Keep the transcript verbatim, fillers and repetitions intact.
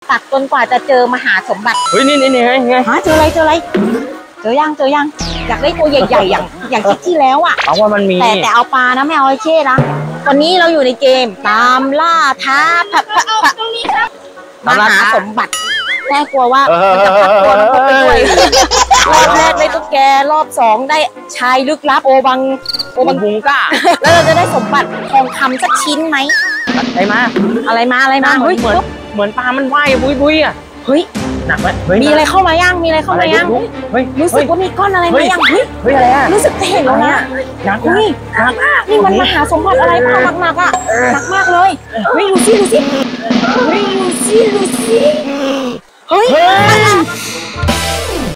ตักจนกว่าจะเจอมหาสมบัติเฮ้ยนี่นี่นี่ไงไงฮะเจออะไรเจออะไรเจอยังเจอยังอยากได้ตัวใหญ่ๆอย่างอย่างที่ที่แล้วอ่ะเอาว่ามันมีแต่แต่เอาปลานะไม่เอาไอ้เช่นะวันนี้เราอยู่ในเกมตามล่าท้าผักผักผักมหาสมบัติแน่กลัวว่ามันจะพักตัวมันไปด้วยรอบแรกได้ตุ๊กแกรอบสองได้ชายลึกลับโอบังโอบังบุงก้าแล้วเราจะได้สมบัติทองคำสักชิ้นไหมอะไรมาอะไรมาอะไรมาเฮ้ยเหมือนเหมือนปลามันว่ายบุยบุยอ่ะเฮ้ยหนักไหมมีอะไรเข้ามายังมีอะไรเข้ามายังเฮ้ยรู้สึกว่ามีก้อนอะไรมายังเฮ้ยเฮ้ยอะไรอ่ะรู้สึกจะเห็นแล้วนะหนักนี่หนักมากนี่มันมหาสมบัติอะไรเปล่าหนักๆอ่ะหนักมากเลยเฮ้ยดูสิดูสิเฮ้ยดูสิดูสิเฮ้ยมัน